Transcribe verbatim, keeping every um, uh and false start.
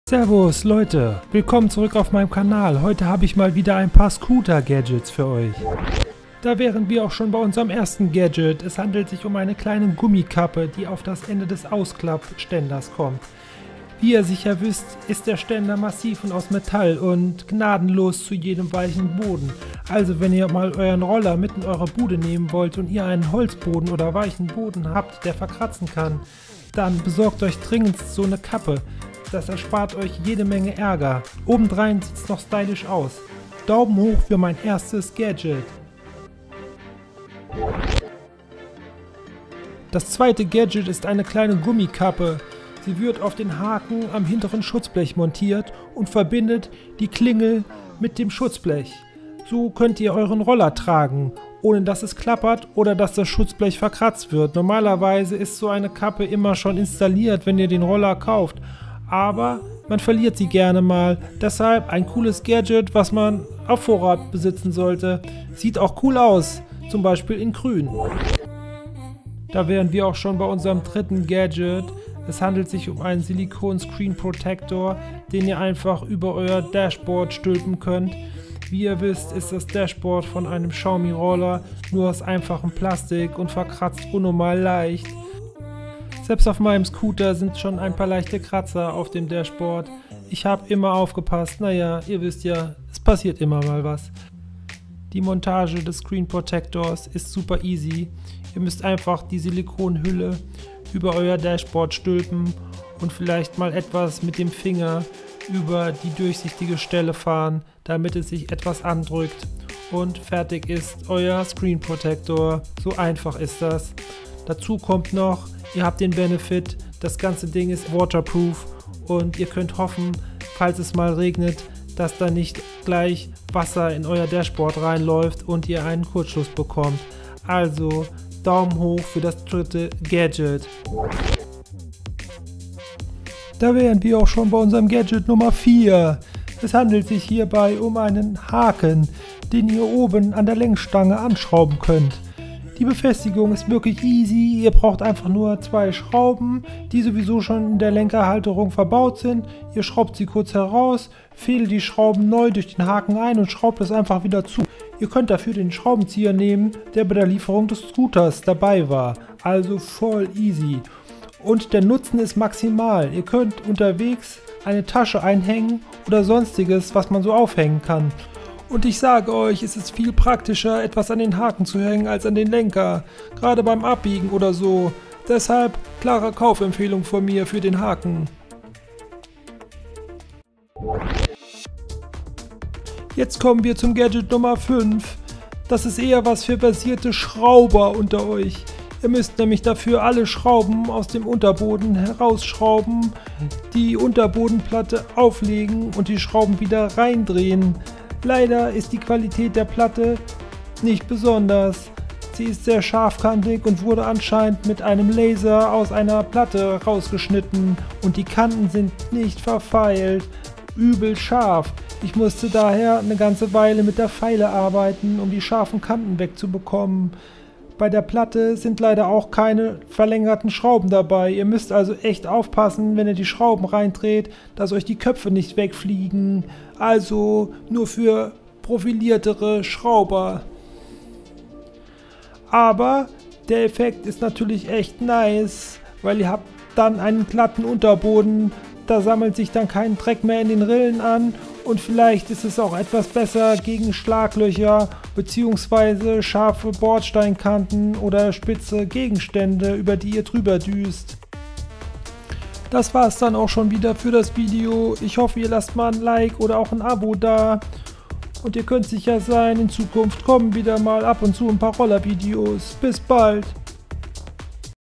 Servus Leute, willkommen zurück auf meinem Kanal. Heute habe ich mal wieder ein paar Scooter-Gadgets für euch. Da wären wir auch schon bei unserem ersten Gadget. Es handelt sich um eine kleine Gummikappe, die auf das Ende des Ausklappständers kommt. Wie ihr sicher wisst, ist der Ständer massiv und aus Metall und gnadenlos zu jedem weichen Boden. Also wenn ihr mal euren Roller mit in eure Bude nehmen wollt und ihr einen Holzboden oder weichen Boden habt, der verkratzen kann, dann besorgt euch dringend so eine Kappe. Das erspart euch jede Menge Ärger. Obendrein sieht es noch stylisch aus. Daumen hoch für mein erstes Gadget. Das zweite Gadget ist eine kleine Gummikappe. Sie wird auf den Haken am hinteren Schutzblech montiert und verbindet die Klingel mit dem Schutzblech. So könnt ihr euren Roller tragen, ohne dass es klappert oder dass das Schutzblech verkratzt wird. Normalerweise ist so eine Kappe immer schon installiert, wenn ihr den Roller kauft. Aber man verliert sie gerne mal. Deshalb ein cooles Gadget, was man auf Vorrat besitzen sollte. Sieht auch cool aus, zum Beispiel in grün. Da wären wir auch schon bei unserem dritten Gadget. Es handelt sich um einen Silikon Screen Protector, den ihr einfach über euer Dashboard stülpen könnt. Wie ihr wisst, ist das Dashboard von einem Xiaomi Roller nur aus einfachem Plastik und verkratzt unnormal leicht. Selbst auf meinem Scooter sind schon ein paar leichte Kratzer auf dem Dashboard. Ich habe immer aufgepasst, naja, ihr wisst ja, es passiert immer mal was. Die Montage des Screen Protectors ist super easy. Ihr müsst einfach die Silikonhülle über euer Dashboard stülpen und vielleicht mal etwas mit dem Finger über die durchsichtige Stelle fahren, damit es sich etwas andrückt. Und fertig ist euer Screen Protector. So einfach ist das. Dazu kommt noch, ihr habt den Benefit, das ganze Ding ist waterproof und ihr könnt hoffen, falls es mal regnet, dass da nicht gleich Wasser in euer Dashboard reinläuft und ihr einen Kurzschluss bekommt. Also Daumen hoch für das dritte Gadget. Da wären wir auch schon bei unserem Gadget Nummer vier. Es handelt sich hierbei um einen Haken, den ihr oben an der Lenkstange anschrauben könnt. Die Befestigung ist wirklich easy, ihr braucht einfach nur zwei Schrauben, die sowieso schon in der Lenkerhalterung verbaut sind. Ihr schraubt sie kurz heraus, fädelt die Schrauben neu durch den Haken ein und schraubt es einfach wieder zu. Ihr könnt dafür den Schraubenzieher nehmen, der bei der Lieferung des Scooters dabei war, also voll easy. Und der Nutzen ist maximal, ihr könnt unterwegs eine Tasche einhängen oder sonstiges, was man so aufhängen kann. Und ich sage euch, es ist viel praktischer, etwas an den Haken zu hängen, als an den Lenker. Gerade beim Abbiegen oder so. Deshalb klare Kaufempfehlung von mir für den Haken. Jetzt kommen wir zum Gadget Nummer fünf. Das ist eher was für versierte Schrauber unter euch. Ihr müsst nämlich dafür alle Schrauben aus dem Unterboden herausschrauben, die Unterbodenplatte auflegen und die Schrauben wieder reindrehen. Leider ist die Qualität der Platte nicht besonders. Sie ist sehr scharfkantig und wurde anscheinend mit einem Laser aus einer Platte rausgeschnitten und die Kanten sind nicht verfeilt. Übel scharf. Ich musste daher eine ganze Weile mit der Feile arbeiten, um die scharfen Kanten wegzubekommen. Bei der Platte sind leider auch keine verlängerten Schrauben dabei. Ihr müsst also echt aufpassen, wenn ihr die Schrauben reindreht, dass euch die Köpfe nicht wegfliegen. Also nur für profiliertere Schrauber. Aber der Effekt ist natürlich echt nice, weil ihr habt dann einen glatten Unterboden. Da sammelt sich dann kein Dreck mehr in den Rillen an. Und vielleicht ist es auch etwas besser gegen Schlaglöcher bzw. scharfe Bordsteinkanten oder spitze Gegenstände, über die ihr drüber düst. Das war es dann auch schon wieder für das Video. Ich hoffe, ihr lasst mal ein Like oder auch ein Abo da. Und ihr könnt sicher sein, in Zukunft kommen wieder mal ab und zu ein paar Rollervideos. Bis bald!